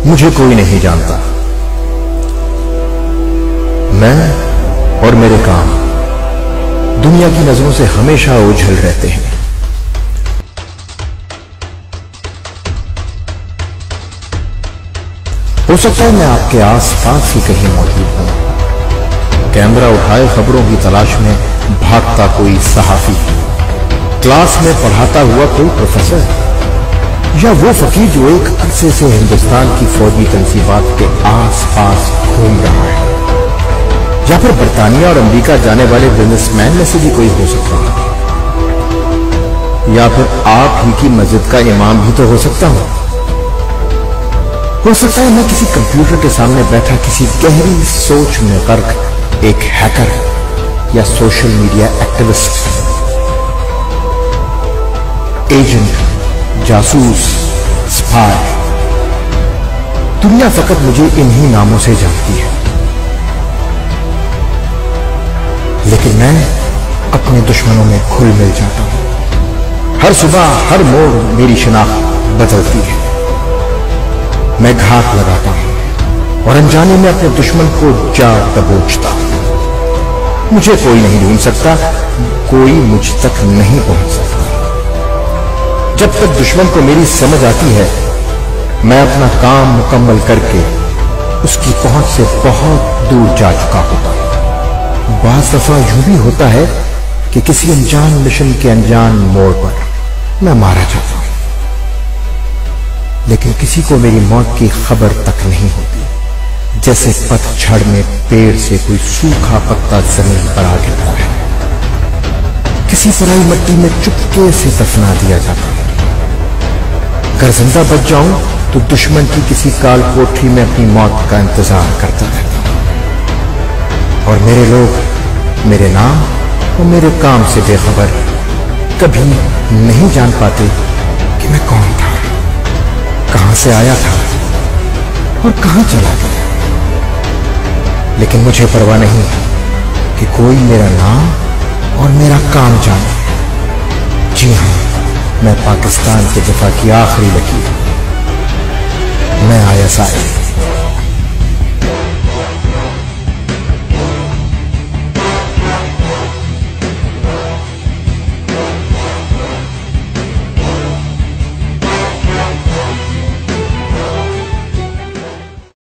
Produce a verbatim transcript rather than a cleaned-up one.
मुझे कोई नहीं जानता। मैं और मेरे काम दुनिया की नजरों से हमेशा ओझल रहते हैं। हो सकता है मैं आपके आसपास ही कहीं मौजूद हूं। कैमरा उठाए खबरों की तलाश में भागता कोई सहाफी, क्लास में पढ़ाता हुआ कोई प्रोफेसर, या वो फकीर जो एक अरसे से हिंदुस्तान की फौजी तंसीबात के आसपास घूम रहा है, या फिर बर्तानिया और अमेरिका जाने वाले बिजनेसमैन में से भी कोई हो सकता है, या फिर आप ही की मस्जिद का इमाम भी तो हो सकता हूं। हो सकता है मैं किसी कंप्यूटर के सामने बैठा किसी गहरी सोच में गर्क एक हैकर या सोशल मीडिया एक्टिविस्ट, एजेंट, जासूस, स्पाई। दुनिया फकत मुझे इन्हीं नामों से जानती है, लेकिन मैं अपने दुश्मनों में घुल मिल जाता हूं। हर सुबह हर मोड़ मेरी शिनाख्त बदलती है। मैं घात लगाता हूं और अनजाने में अपने दुश्मन को जा दबोचता हूं। मुझे कोई नहीं ढूंढ सकता, कोई मुझ तक नहीं पहुंच सकता। जब तक दुश्मन को मेरी समझ आती है, मैं अपना काम मुकम्मल करके उसकी पहुंच से बहुत दूर जा चुका होता हूं। बाज़ दफा यूं भी होता है कि किसी अनजान मिशन के अनजान मोड़ पर मैं मारा जाता हूं, लेकिन किसी को मेरी मौत की खबर तक नहीं होती। जैसे पतझड़ में पेड़ से कोई सूखा पत्ता जमीन पर आ गिरता है, किसी पराई मिट्टी में चुपके से दफना दिया जाता है। अगर जिंदा बच जाऊं तो दुश्मन की किसी काल कोठरी में अपनी मौत का इंतजार करता रहता हूं। और मेरे लोग मेरे नाम और मेरे काम से बेखबर कभी नहीं जान पाते कि मैं कौन था, कहां से आया था और कहां चला गया। लेकिन मुझे परवाह नहीं कि कोई मेरा नाम और मेरा काम जाने। जी हां, मैं पाकिस्तान के दिफा की आखिरी लकीर, मैं आई एस आई।